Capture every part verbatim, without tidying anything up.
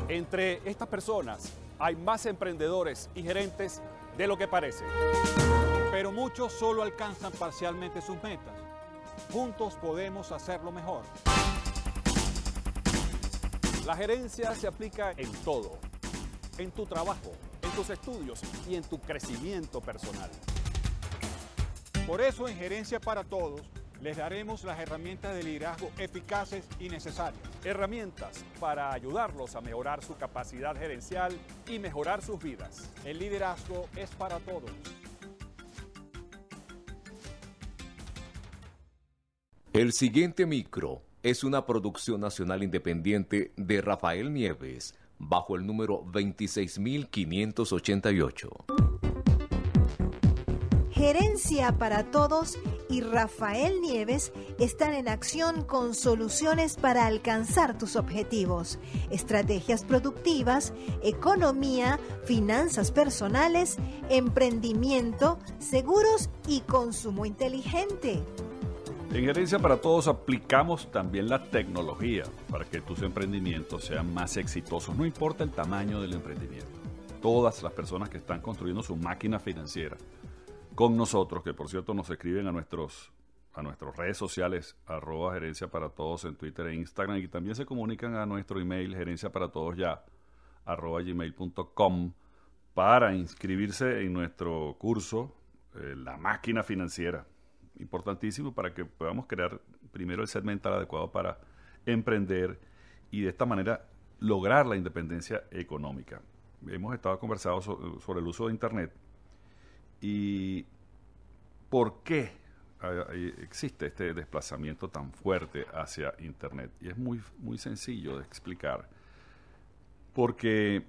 Entre estas personas hay más emprendedores y gerentes de lo que parece. Pero muchos solo alcanzan parcialmente sus metas. Juntos podemos hacerlo mejor. La gerencia se aplica en todo, en tu trabajo, en tus estudios y en tu crecimiento personal. Por eso en Gerencia para Todos les daremos las herramientas de liderazgo eficaces y necesarias. Herramientas para ayudarlos a mejorar su capacidad gerencial y mejorar sus vidas. El liderazgo es para todos. El siguiente micro es una producción nacional independiente de Rafael Nieves, bajo el número veintiséis mil quinientos ochenta y ocho. Gerencia para Todos y Rafael Nieves están en acción con soluciones para alcanzar tus objetivos, estrategias productivas, economía, finanzas personales, emprendimiento, seguros y consumo inteligente. En Gerencia para Todos aplicamos también la tecnología para que tus emprendimientos sean más exitosos, no importa el tamaño del emprendimiento. Todas las personas que están construyendo su máquina financiera con nosotros, que por cierto nos escriben a nuestros a nuestras redes sociales, arroba Gerencia para Todos en Twitter e Instagram, y también se comunican a nuestro email, gerencia para todos ya, arroba gmail punto com, para inscribirse en nuestro curso, eh, La Máquina Financiera. Importantísimo para que podamos crear primero el set mental adecuado para emprender y de esta manera lograr la independencia económica. Hemos estado conversando so- sobre el uso de Internet y por qué hay, existe este desplazamiento tan fuerte hacia Internet. Y es muy, muy sencillo de explicar, porque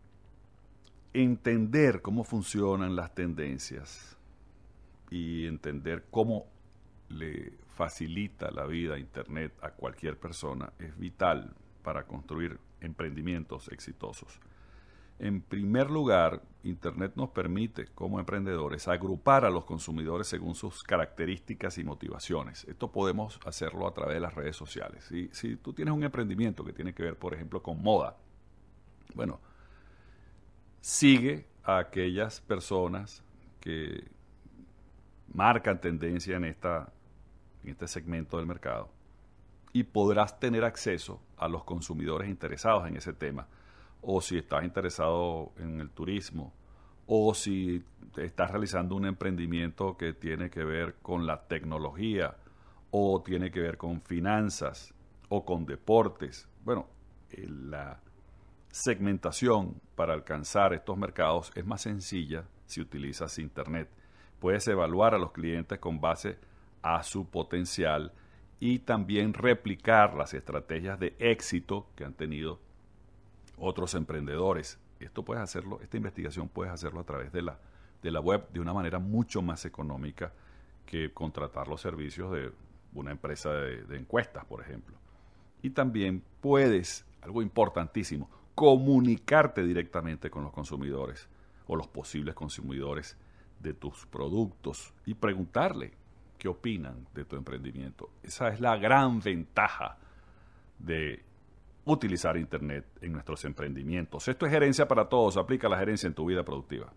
entender cómo funcionan las tendencias y entender cómo le facilita la vida a Internet a cualquier persona es vital para construir emprendimientos exitosos. En primer lugar, Internet nos permite, como emprendedores, agrupar a los consumidores según sus características y motivaciones. Esto podemos hacerlo a través de las redes sociales. Si, si tú tienes un emprendimiento que tiene que ver, por ejemplo, con moda, bueno, sigue a aquellas personas que marcan tendencia en, esta, en este segmento del mercado y podrás tener acceso a los consumidores interesados en ese tema. O si estás interesado en el turismo, o si estás realizando un emprendimiento que tiene que ver con la tecnología, o tiene que ver con finanzas, o con deportes. Bueno, eh, la segmentación para alcanzar estos mercados es más sencilla si utilizas Internet. Puedes evaluar a los clientes con base a su potencial y también replicar las estrategias de éxito que han tenido otros emprendedores. Esto puedes hacerlo, esta investigación puedes hacerlo a través de la, de la web de una manera mucho más económica que contratar los servicios de una empresa de, de encuestas, por ejemplo. Y también puedes, algo importantísimo, comunicarte directamente con los consumidores o los posibles consumidores de tus productos y preguntarle qué opinan de tu emprendimiento. Esa es la gran ventaja de utilizar Internet en nuestros emprendimientos. Esto es Gerencia para Todos. Aplica la gerencia en tu vida productiva.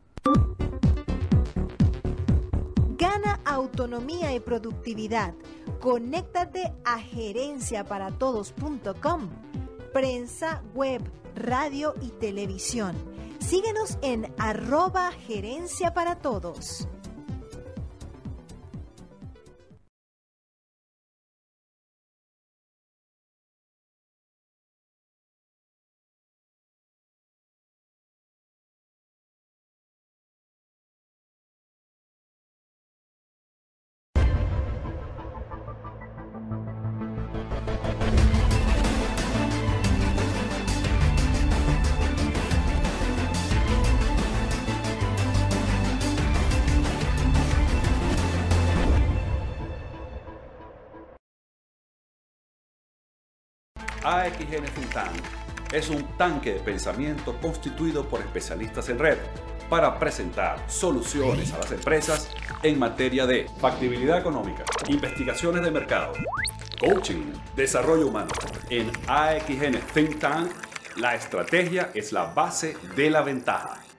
Gana autonomía y productividad. Conéctate a gerencia para todos punto com. Prensa, web, radio y televisión. Síguenos en arroba Gerencia para Todos. A X N Think Tank es un tanque de pensamiento constituido por especialistas en red para presentar soluciones a las empresas en materia de factibilidad económica, investigaciones de mercado, coaching, desarrollo humano. En A X N Think Tank La estrategia es la base de la ventaja.